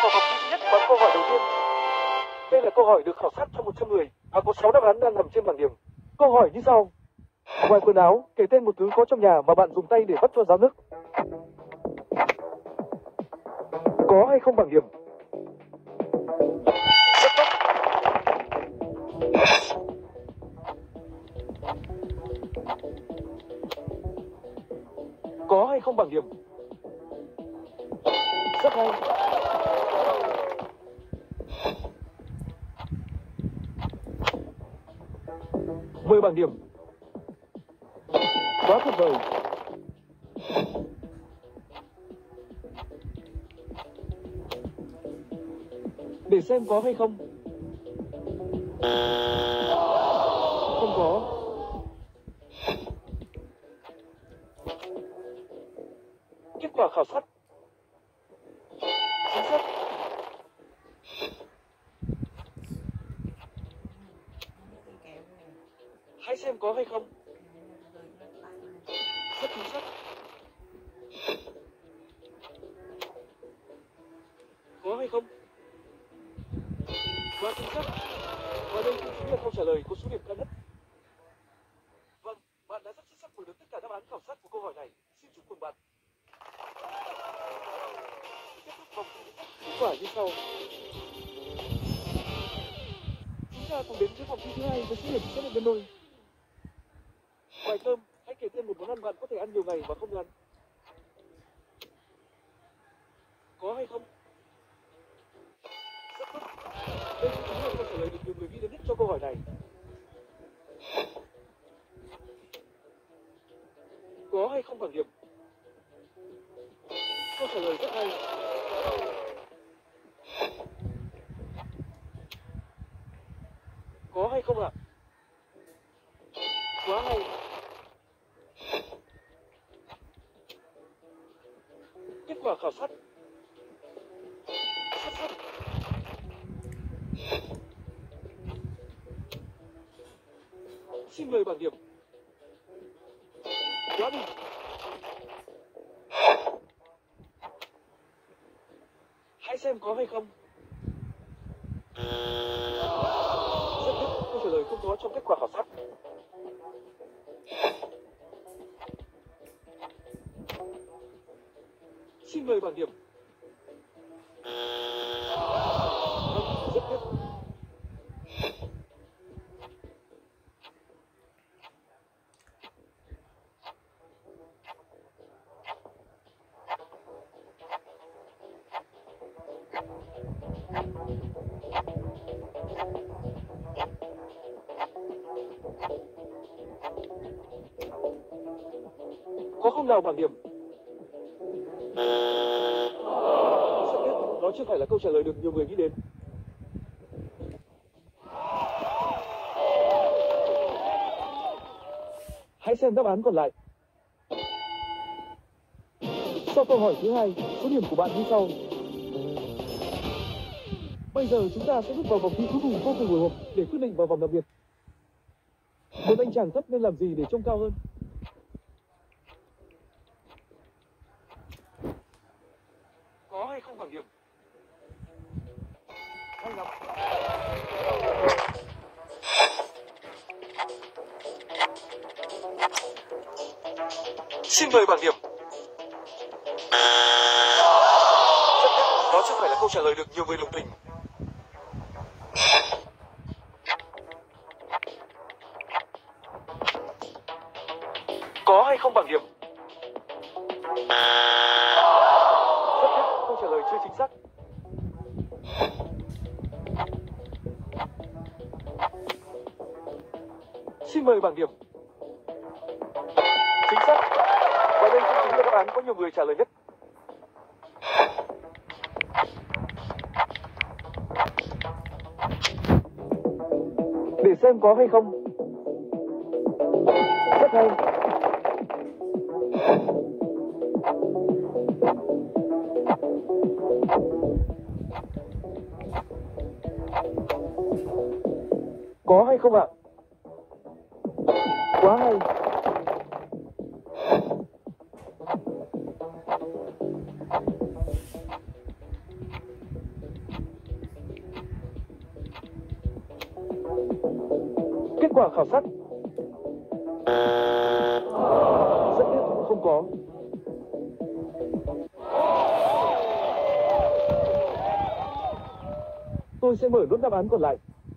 vào vòng thi thứ nhất và câu hỏi đầu tiên. Đây là câu hỏi được khảo sát cho 100 người và có 6 đáp án đang nằm trên bảng điểm. Câu hỏi như sau. Ngoài quần áo, kể tên một thứ có trong nhà mà bạn dùng tay để vắt cho ráo nước. Có hay không bảng điểm? Rất tốt. Có hay không bảng điểm? Rất hay. Mười bảng điểm. Quá tuyệt vời. Để xem có hay không. Không có. Kết quả khảo sát chính xác. Hãy xem có hay không. Rất chính xác. Có hay không? Quá chính xác. Và đây cũng chính là câu trả lời có số điểm cao nhất. Vâng, bạn đã rất xuất sắc với được tất cả đáp án khảo sát của câu hỏi này. Xin chúc mừng bạn. Kết thúc vòng thi kết quả như sau. Chúng ta cùng đến với vòng thi thứ hai với số điểm sẽ được nhân đôi. Ngoài cơm, hãy kể tên một món ăn bạn có thể ăn nhiều ngày và không ngán. Có hay không? Rất tốt. Đây cũng chính là câu trả lời được nhiều người nghĩ đến nhất cho câu hỏi này. Có hay không bảng điểm? Câu trả lời rất hay. Có hay không ạ? Quá hay. Kết quả khảo sát xuất sắc. Xin mời bảng điểm. Quá đi. Hãy xem có hay không. Rất tiếc, câu trả lời không có trong kết quả khảo sát. Xin mời bảng điểm. Vâng, rất tiếc. Có không nào bảng điểm? Rất tiếc, đó chưa phải là câu trả lời được nhiều người nghĩ đến. Hãy xem đáp án còn lại. Sau câu hỏi thứ hai, số điểm của bạn như sau. Bây giờ chúng ta sẽ bước vào vòng thi cuối cùng vô cùng hồi hộp để quyết định vào vòng đặc biệt. Một anh chàng thấp nên làm gì để trông cao hơn? Có hay không bảng điểm? Hay lắm. Xin mời bảng điểm. Rất tiếc, đó chưa phải là câu trả lời được nhiều người đồng tình. Có hay không bảng điểm? Rất tiếc, câu trả lời chưa chính xác. Xin mời bảng điểm. Chính xác. Và đây cũng chính là đáp án có nhiều người trả lời nhất. Để xem có hay không. Rất hay. Có hay không ạ? Quá hay. Kết quả khảo sát rất tiếc không có. Tôi sẽ mở nốt đáp án còn lại.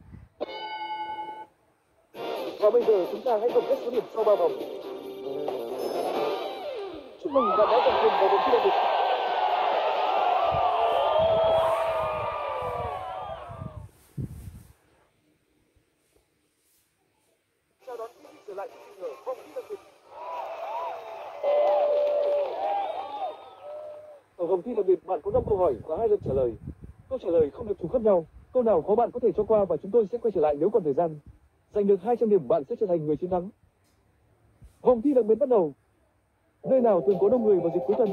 Và bây giờ chúng ta hãy tổng kết số điểm sau 3 vòng. Chúc mừng bạn đã giành quyền vào vòng thi đặc biệt. Chào đón quý vị trở lại chương trình ở vòng thi đặc biệt. Ở vòng thi đặc biệt, bạn có 5 câu hỏi và 2 lượt trả lời. Câu trả lời không được trùng khớp nhau. Câu nào khó bạn có thể cho qua và chúng tôi sẽ quay trở lại nếu còn thời gian. Giành được 200 điểm, bạn sẽ trở thành người chiến thắng. Vòng thi đặc biệt bắt đầu. Nơi nào thường có đông người vào dịp cuối tuần?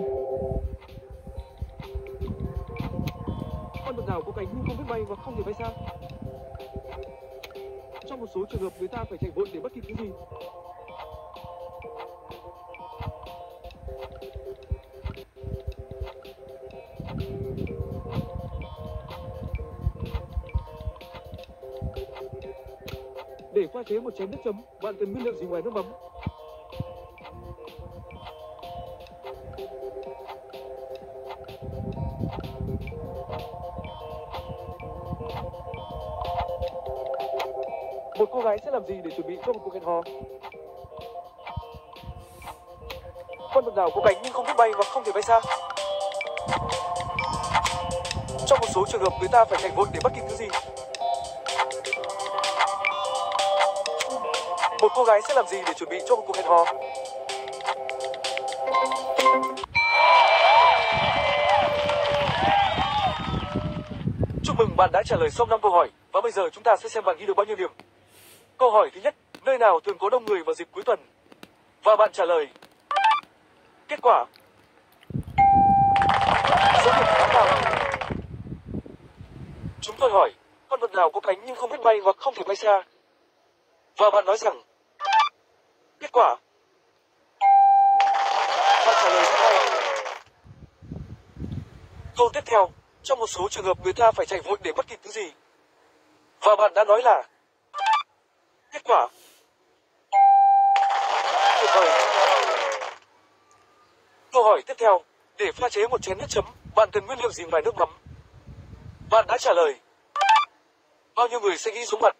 Con vật nào có cánh nhưng không biết bay và không thể bay xa? Trong một số trường hợp, người ta phải chạy vội để bắt kịp cái gì? Để pha chế một chén nước chấm, bạn cần nguyên liệu gì ngoài nước mắm? Một cô gái sẽ làm gì để chuẩn bị cho một cuộc hẹn hò? Con vật nào có cánh nhưng không biết bay và không thể bay xa? Trong một số trường hợp, người ta phải chạy vội để bắt kịp thứ gì? Một cô gái sẽ làm gì để chuẩn bị cho một cuộc hẹn hò? Chúc mừng bạn đã trả lời xong 5 câu hỏi và bây giờ chúng ta sẽ xem bạn ghi được bao nhiêu điểm. Câu hỏi thứ nhất, nơi nào thường có đông người vào dịp cuối tuần? Và bạn trả lời. Kết quả. Số điểm khá cao. Chúng tôi hỏi, con vật nào có cánh nhưng không biết bay và không thể bay xa? Và bạn nói rằng. Kết quả. Bạn trả lời rất hay. Câu tiếp theo, trong một số trường hợp người ta phải chạy vội để bắt kịp thứ gì? Và bạn đã nói là. Kết quả. Tuyệt vời. Câu hỏi tiếp theo, để pha chế một chén nước chấm, bạn cần nguyên liệu gì ngoài nước mắm? Bạn đã trả lời. Bao nhiêu người sẽ ghi xuống mặt?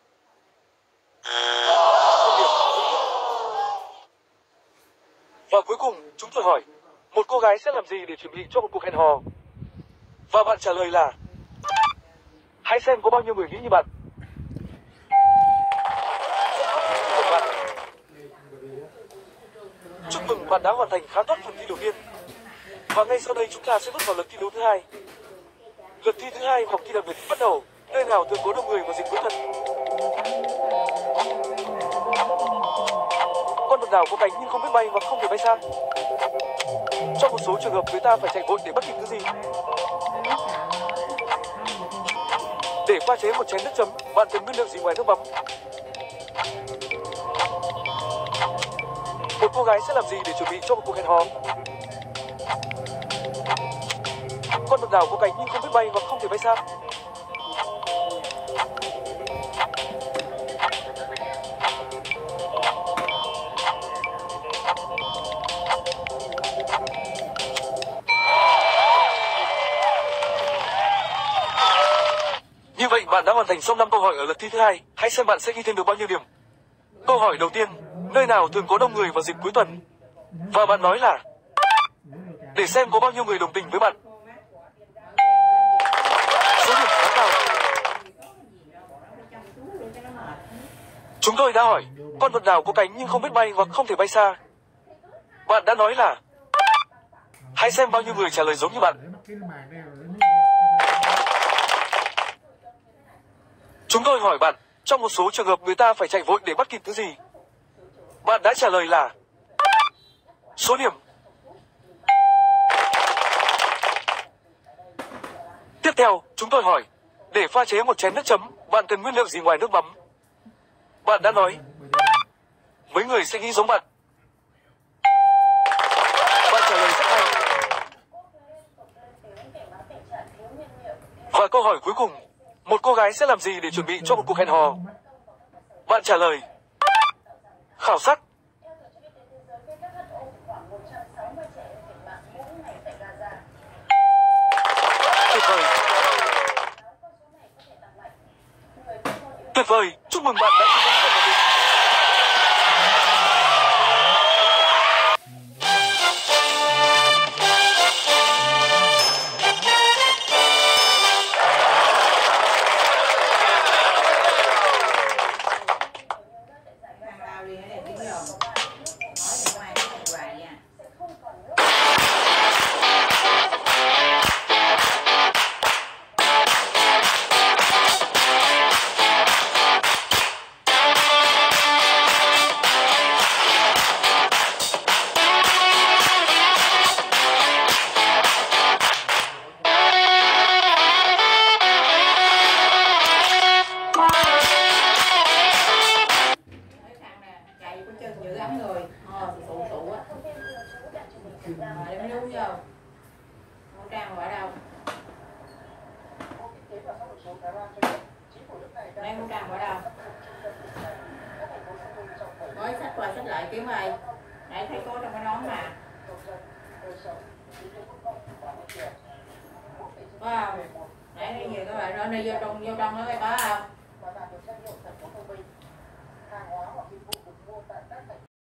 Và cuối cùng, chúng tôi hỏi, một cô gái sẽ làm gì để chuẩn bị cho một cuộc hẹn hò? Và bạn trả lời là. Hãy xem có bao nhiêu người nghĩ như bạn. Chúc mừng bạn đã hoàn thành khá tốt phần thi đầu tiên. Và ngay sau đây chúng ta sẽ bước vào lượt thi đấu thứ hai. Lượt thi thứ hai hoặc thi đặc biệt bắt đầu. Nơi nào thường có đông người vào dịp cuối tuần? Con vật nào có cánh nhưng không biết bay và không thể bay xa? Trong một số trường hợp, người ta phải chạy vội để bắt kịp thứ gì? Để pha chế một chén nước chấm, bạn cần nguyên liệu gì ngoài nước mắm? Một cô gái sẽ làm gì để chuẩn bị cho một cuộc hẹn hò? Con vật nào có cánh nhưng không biết bay và không thể bay xa? Như vậy bạn đã hoàn thành xong 5 câu hỏi ở lượt thi thứ hai. Hãy xem bạn sẽ ghi thêm được bao nhiêu điểm. Câu hỏi đầu tiên, nơi nào thường có đông người vào dịp cuối tuần? Và bạn nói là. Để xem có bao nhiêu người đồng tình với bạn. Số điểm khá cao. Chúng tôi đã hỏi, con vật nào có cánh nhưng không biết bay hoặc không thể bay xa? Bạn đã nói là. Hãy xem bao nhiêu người trả lời giống như bạn. Chúng tôi hỏi bạn, trong một số trường hợp người ta phải chạy vội để bắt kịp thứ gì? Bạn đã trả lời là. Số điểm. Tiếp theo, chúng tôi hỏi, để pha chế một chén nước chấm, bạn cần nguyên liệu gì ngoài nước mắm? Bạn đã nói. Mấy người sẽ nghĩ giống bạn. Bạn trả lời rất hay. Và câu hỏi cuối cùng, một cô gái sẽ làm gì để chuẩn bị cho một cuộc hẹn hò? Bạn trả lời. Khảo sát. Tuyệt vời. Tuyệt vời, chúc mừng bạn đã chiến thắng phần làm việc. Để mới đúng vô. Khẩu trang ở đâu? Đây khẩu trang ở đâu? Mới xách qua xách lại kiếm ơi. Nãy thấy có trong cái nón mà. Có không? Nãy thấy nhiều các bạn đó, đi vô trong đó có không?